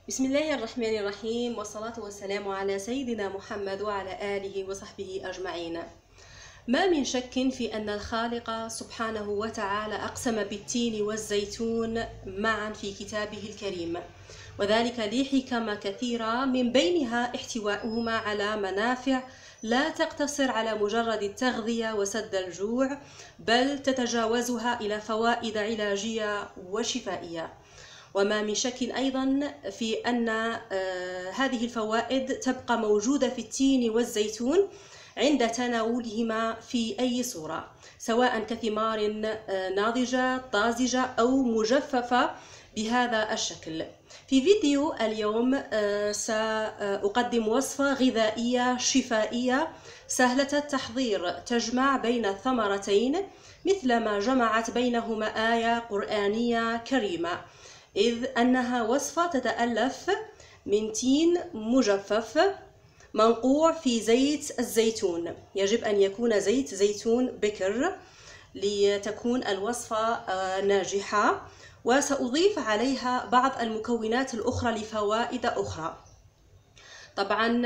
بسم الله الرحمن الرحيم، والصلاة والسلام على سيدنا محمد وعلى آله وصحبه أجمعين. ما من شك في أن الخالق سبحانه وتعالى أقسم بالتين والزيتون معا في كتابه الكريم، وذلك لحكم كثيرة، من بينها احتواؤهما على منافع لا تقتصر على مجرد التغذية وسد الجوع، بل تتجاوزها إلى فوائد علاجية وشفائية. وما من شك أيضا في أن هذه الفوائد تبقى موجودة في التين والزيتون عند تناولهما في أي صورة، سواء كثمار ناضجة طازجة أو مجففة بهذا الشكل. في فيديو اليوم سأقدم وصفة غذائية شفائية سهلة التحضير، تجمع بين الثمرتين مثلما جمعت بينهما آية قرآنية كريمة، إذ أنها وصفة تتألف من تين مجفف منقوع في زيت الزيتون. يجب أن يكون زيت زيتون بكر لتكون الوصفة ناجحة، وسأضيف عليها بعض المكونات الأخرى لفوائد أخرى. طبعا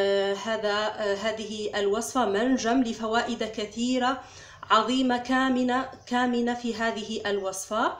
هذه الوصفة منجم لفوائد كثيرة عظيمة كامنة في هذه الوصفة،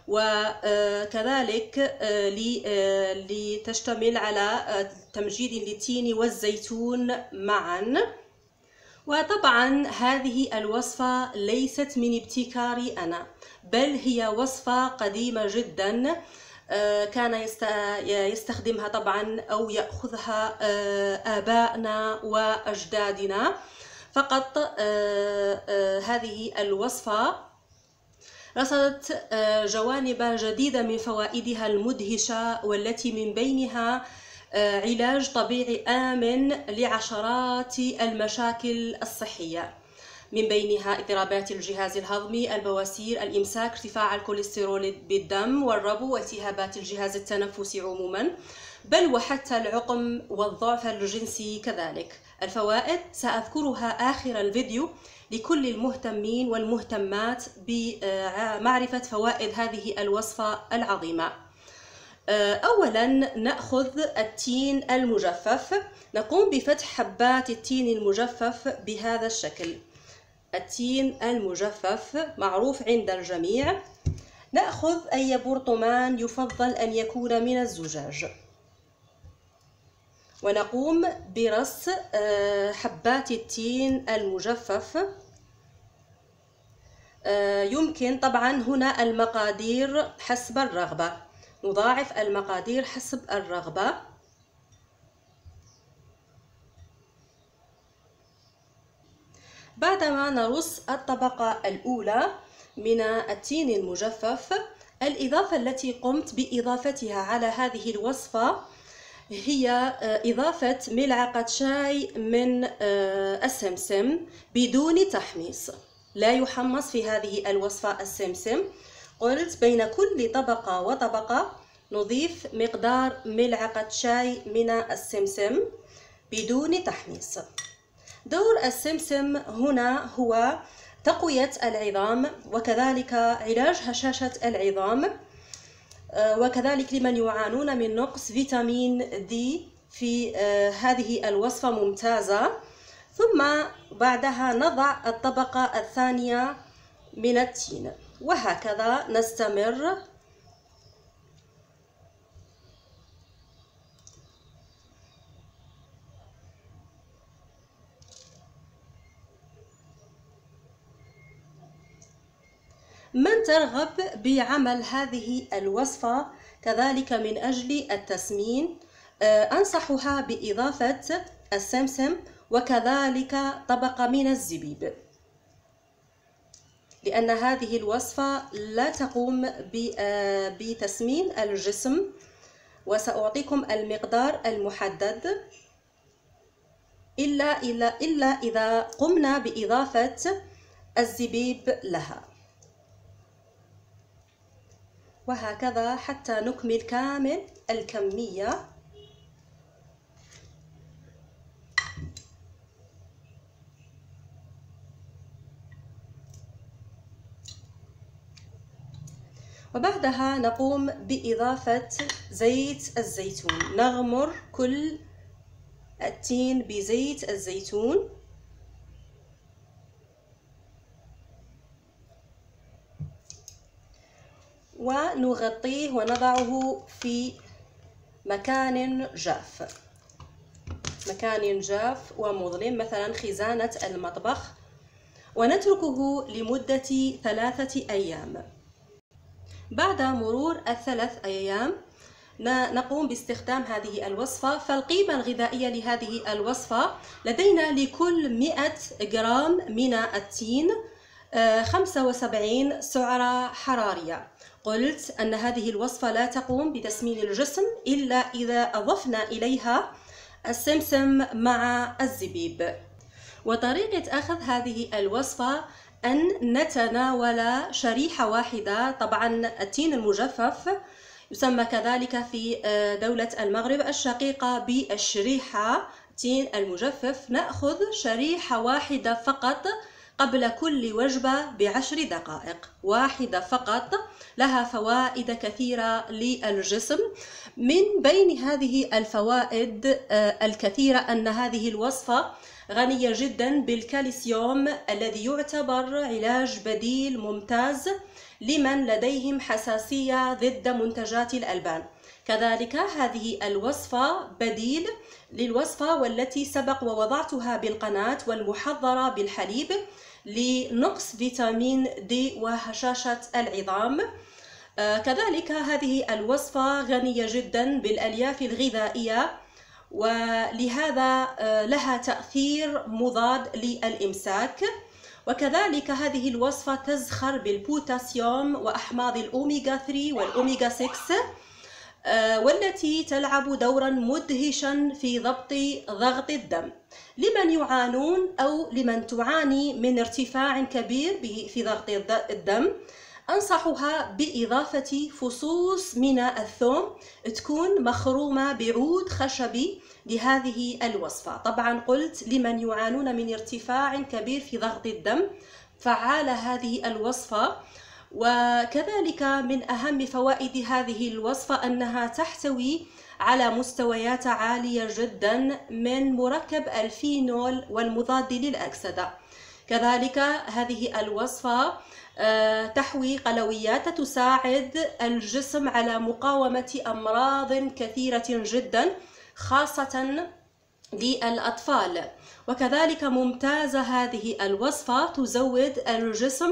وكذلك لتشتمل على تمجيد للتين والزيتون معا. وطبعا هذه الوصفة ليست من ابتكاري أنا، بل هي وصفة قديمة جدا، كان يستخدمها طبعا أو يأخذها آبائنا وأجدادنا. فقط هذه الوصفة رصدت جوانب جديدة من فوائدها المدهشة، والتي من بينها علاج طبيعي آمن لعشرات المشاكل الصحية، من بينها اضطرابات الجهاز الهضمي، البواسير، الإمساك، ارتفاع الكوليسترول بالدم، والربو، والتهابات الجهاز التنفسي عموما، بل وحتى العقم والضعف الجنسي كذلك. الفوائد سأذكرها آخر الفيديو لكل المهتمين والمهتمات بمعرفة فوائد هذه الوصفة العظيمة. أولا نأخذ التين المجفف، نقوم بفتح حبات التين المجفف بهذا الشكل. التين المجفف معروف عند الجميع. نأخذ أي برطمان، يفضل أن يكون من الزجاج، ونقوم برص حبات التين المجفف. يمكن طبعا هنا المقادير حسب الرغبة، نضاعف المقادير حسب الرغبة. بعدما نرص الطبقة الأولى من التين المجفف، الإضافة التي قمت بإضافتها على هذه الوصفة هي إضافة ملعقة شاي من السمسم بدون تحميص. لا يحمص في هذه الوصفة السمسم. قلت بين كل طبقة وطبقة نضيف مقدار ملعقة شاي من السمسم بدون تحميص. دور السمسم هنا هو تقوية العظام، وكذلك علاج هشاشة العظام، وكذلك لمن يعانون من نقص فيتامين دي. في هذه الوصفة ممتازة. ثم بعدها نضع الطبقة الثانية من التين، وهكذا نستمر. من ترغب بعمل هذه الوصفة كذلك من أجل التسمين، أنصحها بإضافة السمسم وكذلك طبقة من الزبيب، لأن هذه الوصفة لا تقوم بتسمين الجسم، وسأعطيكم المقدار المحدد إلا إذا قمنا بإضافة الزبيب لها، وهكذا حتى نكمل كامل الكمية. وبعدها نقوم بإضافة زيت الزيتون. نغمر كل التين بزيت الزيتون ونغطيه ونضعه في مكان جاف ومظلم، مثلا خزانة المطبخ، ونتركه لمدة 3 أيام. بعد مرور 3 أيام نقوم باستخدام هذه الوصفة. فالقيمة الغذائية لهذه الوصفة لدينا لكل 100 جرام من التين 75 سعرة حرارية. قلت أن هذه الوصفة لا تقوم بتسمين الجسم إلا إذا أضفنا إليها السمسم مع الزبيب. وطريقة أخذ هذه الوصفة أن نتناول شريحة واحدة. طبعا التين المجفف يسمى كذلك في دولة المغرب الشقيقة بالشريحة. التين المجفف نأخذ شريحة واحدة فقط قبل كل وجبة ب10 دقائق، واحدة فقط، لها فوائد كثيرة للجسم. من بين هذه الفوائد الكثيرة أن هذه الوصفة غنية جدا بالكالسيوم الذي يعتبر علاج بديل ممتاز لمن لديهم حساسية ضد منتجات الألبان. كذلك هذه الوصفة بديل للوصفة والتي سبق ووضعتها بالقناة والمحضرة بالحليب لنقص فيتامين D وهشاشة العظام. كذلك هذه الوصفة غنية جدا بالألياف الغذائية، ولهذا لها تأثير مضاد للإمساك. وكذلك هذه الوصفة تزخر بالبوتاسيوم وأحماض الأوميغا 3 والأوميغا 6 والتي تلعب دورا مدهشا في ضغط الدم. لمن يعانون أو لمن تعاني من ارتفاع كبير في ضغط الدم أنصحها بإضافة فصوص من الثوم تكون مخرومة بعود خشبي لهذه الوصفة. طبعا قلت لمن يعانون من ارتفاع كبير في ضغط الدم فعالة هذه الوصفة. وكذلك من أهم فوائد هذه الوصفة أنها تحتوي على مستويات عالية جدا من مركب الفينول والمضاد للأكسدة. كذلك هذه الوصفة تحوي قلويات تساعد الجسم على مقاومة أمراض كثيرة جدا خاصة للأطفال. وكذلك ممتازة هذه الوصفة تزود الجسم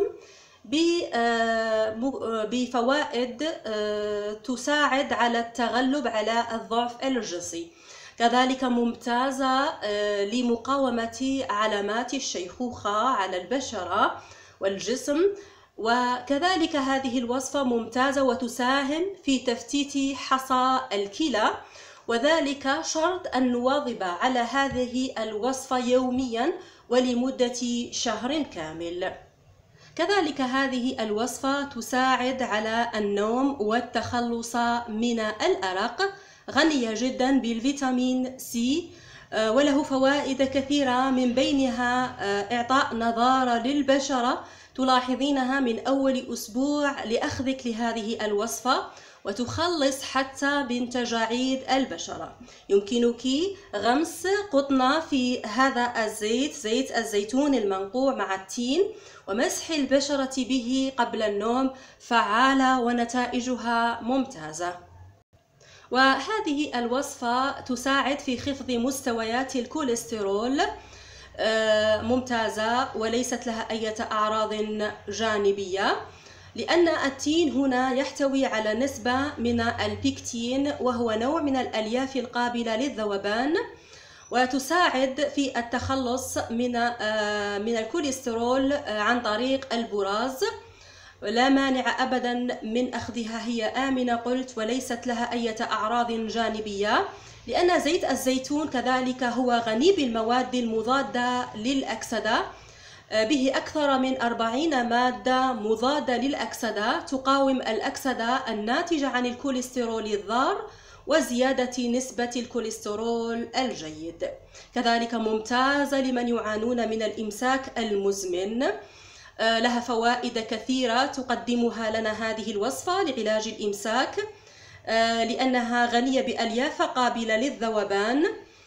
بفوائد تساعد على التغلب على الضعف الجنسي. كذلك ممتازة لمقاومة علامات الشيخوخة على البشرة والجسم. وكذلك هذه الوصفة ممتازة وتساهم في تفتيت حصى الكلى، وذلك شرط أن نواظب على هذه الوصفة يوميا ولمدة شهر كامل. كذلك هذه الوصفة تساعد على النوم والتخلص من الأرق، غنية جدا بالفيتامين سي وله فوائد كثيرة، من بينها إعطاء نضارة للبشرة تلاحظينها من أول أسبوع لأخذك لهذه الوصفة، وتخلص حتى من تجاعيد البشرة. يمكنك غمس قطنة في هذا الزيت، زيت الزيتون المنقوع مع التين، ومسح البشرة به قبل النوم، فعالة ونتائجها ممتازة. وهذه الوصفة تساعد في خفض مستويات الكوليسترول، ممتازة وليست لها أي أعراض جانبية، لأن التين هنا يحتوي على نسبة من البيكتين وهو نوع من الألياف القابلة للذوبان، وتساعد في التخلص من الكوليسترول عن طريق البراز. لا مانع أبدا من أخذها، هي آمنة قلت، وليست لها أي أعراض جانبية، لأن زيت الزيتون كذلك هو غني بالمواد المضادة للأكسدة، به أكثر من 40 مادة مضادة للأكسدة تقاوم الأكسدة الناتجة عن الكوليسترول الضار وزيادة نسبة الكوليسترول الجيد. كذلك ممتازة لمن يعانون من الإمساك المزمن. لها فوائد كثيرة تقدمها لنا هذه الوصفة لعلاج الإمساك، لأنها غنية بألياف قابلة للذوبان،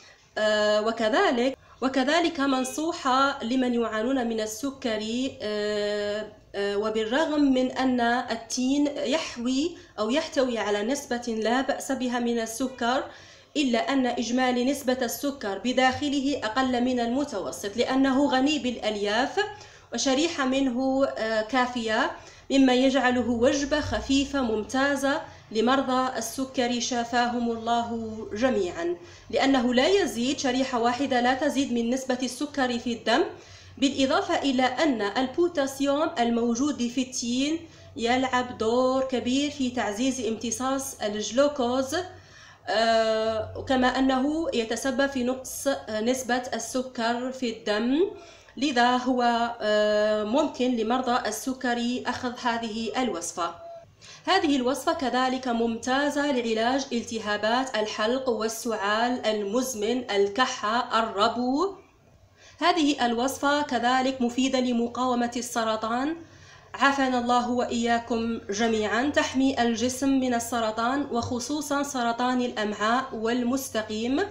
وكذلك منصوحة لمن يعانون من السكري. وبالرغم من أن التين يحتوي على نسبة لا بأس بها من السكر، إلا أن إجمالي نسبة السكر بداخله أقل من المتوسط، لأنه غني بالألياف وشريحة منه كافية، مما يجعله وجبة خفيفة ممتازة لمرضى السكري شافاهم الله جميعا، لأنه لا يزيد، شريحة واحدة لا تزيد من نسبة السكر في الدم، بالإضافة إلى أن البوتاسيوم الموجود في التين يلعب دور كبير في تعزيز امتصاص الجلوكوز، كما أنه يتسبب في نقص نسبة السكر في الدم. لذا هو ممكن لمرضى السكري أخذ هذه الوصفة. هذه الوصفة كذلك ممتازة لعلاج التهابات الحلق والسعال المزمن، الكحة، الربو. هذه الوصفة كذلك مفيدة لمقاومة السرطان، عافانا الله وإياكم جميعا، تحمي الجسم من السرطان وخصوصا سرطان الأمعاء والمستقيم.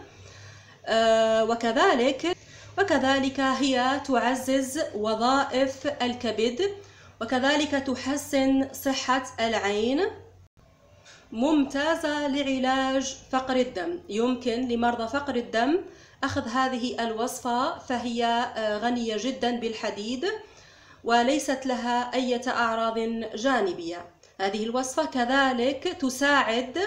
وكذلك هي تعزز وظائف الكبد، وكذلك تحسن صحة العين، ممتازة لعلاج فقر الدم. يمكن لمرضى فقر الدم أخذ هذه الوصفة، فهي غنية جدا بالحديد وليست لها أي أعراض جانبية. هذه الوصفة كذلك تساعد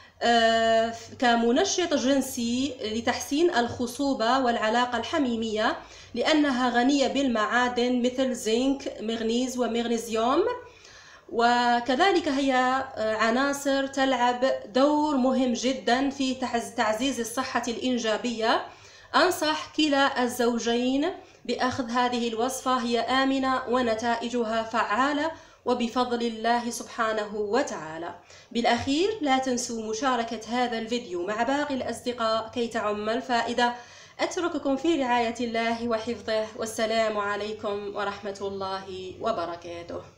كمنشط جنسي لتحسين الخصوبة والعلاقة الحميمية، لأنها غنية بالمعادن مثل زنك، مغنيز ومغنيسيوم، وكذلك هي عناصر تلعب دور مهم جدا في تعزيز الصحة الإنجابية. أنصح كلا الزوجين بأخذ هذه الوصفة، هي آمنة ونتائجها فعالة وبفضل الله سبحانه وتعالى. بالأخير لا تنسوا مشاركة هذا الفيديو مع باقي الأصدقاء كي تعم الفائدة. أترككم في رعاية الله وحفظه، والسلام عليكم ورحمة الله وبركاته.